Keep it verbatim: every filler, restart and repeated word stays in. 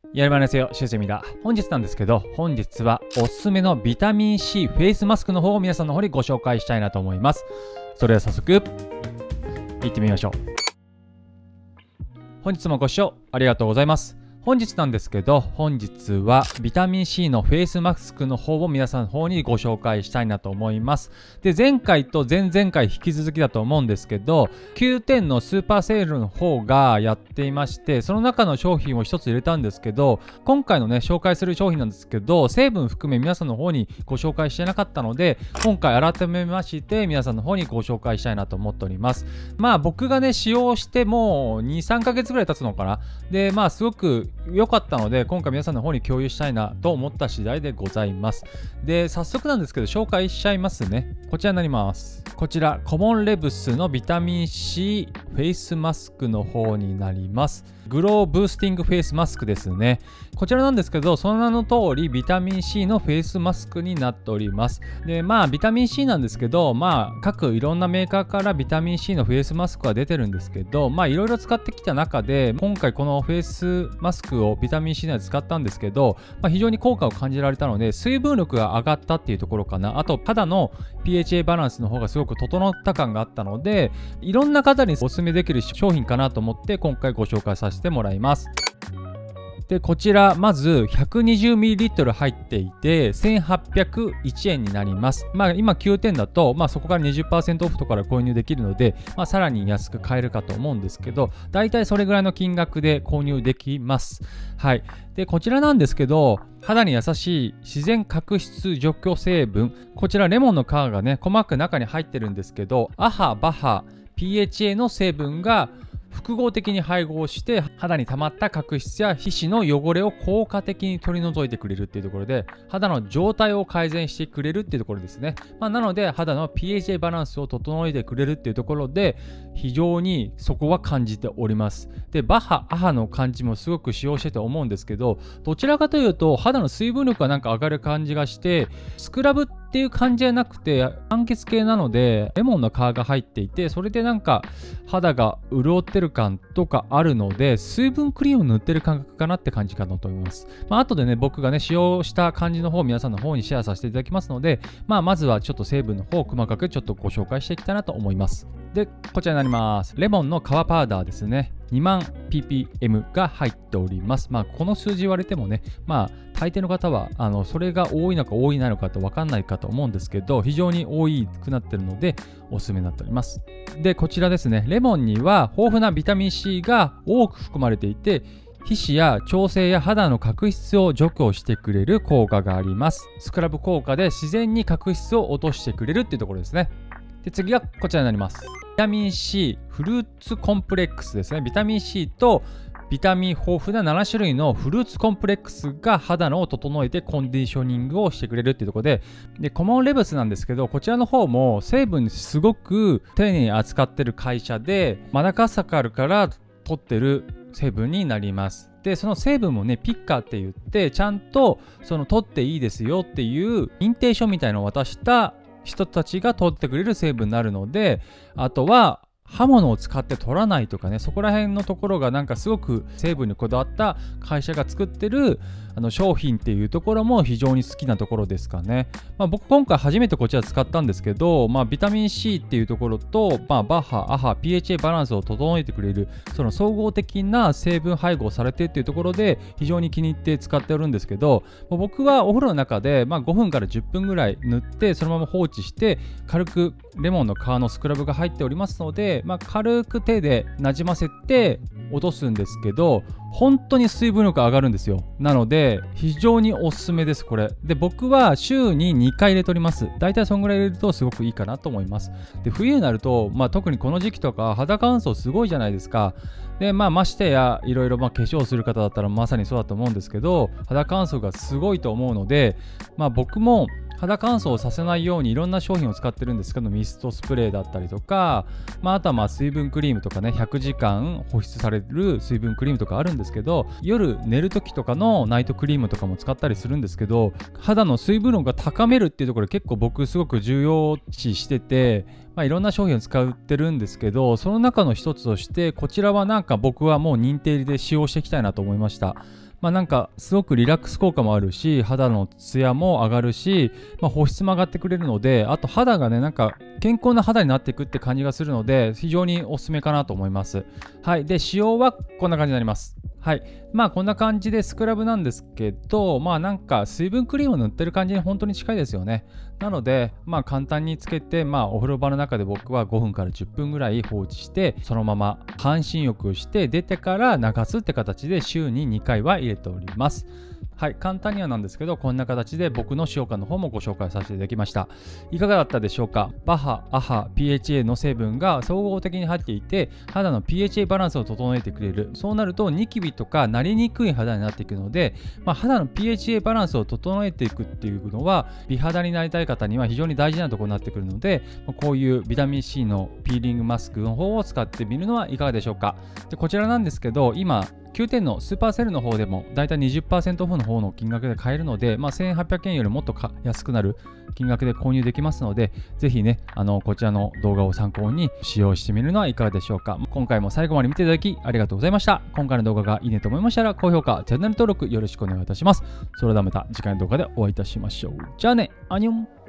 やるまですよ、シュウセミだ。本日なんですけど、本日はおすすめのビタミン C フェイスマスクの方を皆さんの方にご紹介したいなと思います。それでは早速、行ってみましょう。本日もご視聴ありがとうございます。本日なんですけど、本日はビタミン C のフェイスマスクの方を皆さんの方にご紹介したいなと思います。で、前回と前々回引き続きだと思うんですけど、きゅうてんのスーパーセールの方がやっていまして、その中の商品を一つ入れたんですけど、今回のね、紹介する商品なんですけど、成分含め皆さんの方にご紹介してなかったので、今回改めまして皆さんの方にご紹介したいなと思っております。まあ僕がね、使用してもうに、さんかげつぐらい経つのかな。で、まあすごく良かったので今回皆さんの方に共有したいなと思った次第でございます。で、早速なんですけど紹介しちゃいますね。こちらになります。こちらコモンレブスのビタミン C フェイスマスクの方になります。グローブースティングフェイスマスクですね。こちらなんですけど、その名の通りビタミン C のフェイスマスクになっております。で、まあビタミン C なんですけど、まあ各いろんなメーカーからビタミン C のフェイスマスクは出てるんですけど、まあいろいろ使ってきた中で今回このフェイスマスクをビタミン C で使ったんですけど、まあ、非常に効果を感じられたので水分力が上がったっていうところかな。あと肌の ピーエイチエー バランスの方がすごく整った感があったので、いろんな方にお勧めできる商品かなと思って今回ご紹介させてもらいます。で、こちらまず ひゃくにじゅうミリリットル 入っていてせんはっぴゃくいちえんになります。まあ今きゅうてんだと、まあ、そこから にじゅっパーセント オフとかで購入できるので、まあ、さらに安く買えるかと思うんですけど、だいたいそれぐらいの金額で購入できます。はい。で、こちらなんですけど、肌に優しい自然角質除去成分、こちらレモンの皮がね細かく中に入ってるんですけど、アハバハ ピーエイチエー の成分が複合的に配合して肌に溜まった角質や皮脂の汚れを効果的に取り除いてくれるっていうところで、肌の状態を改善してくれるっていうところですね。まあ、なので肌の ピーエイチエー バランスを整えてくれるっていうところで非常にそこは感じております。で、バハアハの感じもすごく使用してて思うんですけど、どちらかというと肌の水分力がなんか上がる感じがして、スクラブっていう感じじゃなくて柑橘系なのでレモンの皮が入っていて、それでなんか肌が潤ってる感とかあるので、水分クリームを塗ってる感覚かなって感じかなと思います。まあ後でね僕がね使用した感じの方を皆さんの方にシェアさせていただきますので、まあまずはちょっと成分の方を細かくちょっとご紹介していきたいなと思います。で、こちらになります。レモンの皮パウダーですね。にまんピーピーエム が入っております。まあこの数字言われてもね、まあ大抵の方はあのそれが多いのか多いないのかって分かんないかと思うんですけど、非常に多くなってるのでおすすめになっております。で、こちらですね。レモンには豊富なビタミン C が多く含まれていて、皮脂や調整や肌の角質を除去してくれる効果があります。スクラブ効果で自然に角質を落としてくれるっていうところですね。で、次はこちらになります。ビタミン C フルーツコンプレックスですね。ビタミン C とビタミン豊富なななしゅるいのフルーツコンプレックスが肌のを整えてコンディショニングをしてくれるっていうところで、でコモンレブスなんですけど、こちらの方も成分すごく丁寧に扱ってる会社で、マダガスカルから取ってる成分になります。で、その成分もねピッカーって言ってちゃんとその取っていいですよっていう認定書みたいのを渡した人たちが取ってくれる成分になるので、あとは刃物を使って取らないとかね、そこら辺のところがなんかすごく成分にこだわった会社が作ってるあの商品っていうところも非常に好きなところですかね。まあ、僕今回初めてこちら使ったんですけど、まあ、ビタミン C っていうところと、まあ、バッハ、アハ、ピーエイチエー バランスを整えてくれるその総合的な成分配合されてっていうところで非常に気に入って使っておるんですけど、僕はお風呂の中でまあごふんからじゅっぷんぐらい塗ってそのまま放置して軽くレモンの皮のスクラブが入っておりますので、まあ、軽く手でなじませて落とすんですけど、本当に水分力上がるんですよ。なので非常におすすめですこれで。僕は週ににかい入れております。だいたいそんぐらい入れるとすごくいいかなと思います。で、冬になると、まあ、特にこの時期とか肌乾燥すごいじゃないですか。で、まあましてやいろいろまあ化粧する方だったらまさにそうだと思うんですけど、肌乾燥がすごいと思うので、まあ僕も肌乾燥をさせないようにいろんな商品を使ってるんですけど、ミストスプレーだったりとか、まあ、あとはまあ水分クリームとかね、ひゃくじかん保湿される水分クリームとかあるんですけど、夜寝る時とかのナイトクリームとかも使ったりするんですけど、肌の水分量が高めるっていうところ結構僕すごく重要視してて、まあ、いろんな商品を使ってるんですけど、その中の一つとしてこちらはなんか僕はもう認定で使用していきたいなと思いました。 まあなんかすごくリラックス効果もあるし、肌のツヤも上がるし、まあ、保湿も上がってくれるので、あと肌がねなんか健康な肌になっていくって感じがするので、非常におすすめかなと思います。はい。で、使用はこんな感じになります。はい。まあこんな感じでスクラブなんですけど、まあなんか水分クリームを塗ってる感じに本当に近いですよね。なので、まあ簡単につけて、まあお風呂場の中で僕はごふんからじゅっぷんぐらい放置して、そのまま半身浴をして出てから流すって形で週ににかいは入れております。はい、簡単にはなんですけど、こんな形で僕の使用感の方もご紹介させていただきました。いかがだったでしょうか。バハ、アハ、ピーエイチエー の成分が総合的に入っていて、肌の ピーエイチエー バランスを整えてくれる。そうなるとニキビとかなりにくい肌になっていくので、まあ、肌の ピーエイチエー バランスを整えていくっていうのは、美肌になりたい方には非常に大事なところになってくるので、こういうビタミン C のピーリングマスクの方を使ってみるのはいかがでしょうか。でこちらなんですけど、今きゅうてんのスーパーセールの方でもだいたい にじゅっパーセント オフの方の金額で買えるので、まあ、せんはっぴゃくえんよりもっと安くなる金額で購入できますので、ぜひね、あのこちらの動画を参考に使用してみるのはいかがでしょうか。今回も最後まで見ていただきありがとうございました。今回の動画がいいねと思いましたら高評価、チャンネル登録よろしくお願いいたします。それではまた次回の動画でお会いいたしましょう。じゃあね、アニョン。